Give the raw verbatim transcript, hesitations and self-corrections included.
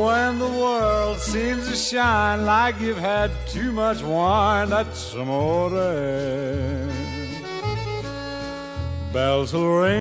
when the world seems to shine like you've had too much wine, that's amore. Bells will ring.